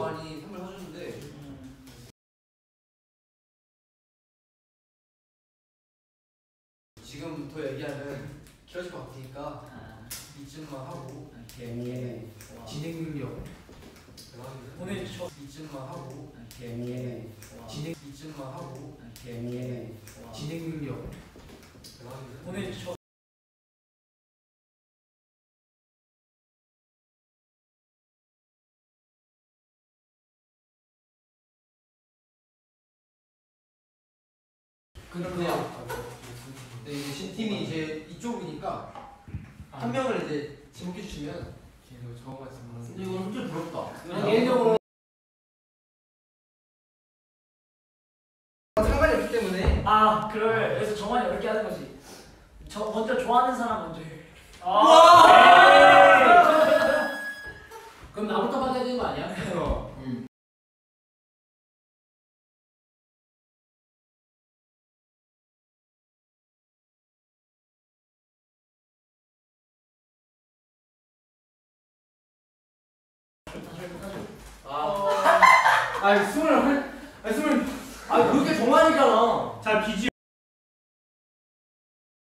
많이 선물 사줬는데 지금부터 얘기하면 길어질 것 같으니까 이쯤만 하고 진행 능력 보내주셔. 이쯤만 하고 이쯤만 하고 진행 능력 보내주셔. 그런데요. 네, 이제 신팀이 이제 이쪽이니까 한 명을 이제 지목해 주시면 계속 적어가지고. 근데 이거 좀 부럽다. 개인적으로 상관이 없기 때문에. 그래서 정한이 이렇게 하는 거지. 저 먼저 좋아하는 사람 먼저 해. 그럼 나부터 받아야 되는 거 아니야? 아니 스물. 그게 정한이잖아. 잘 비지.